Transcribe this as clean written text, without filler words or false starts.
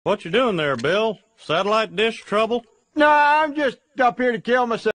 What you doing there, Bill? Satellite dish trouble? No, I'm just up here to kill myself.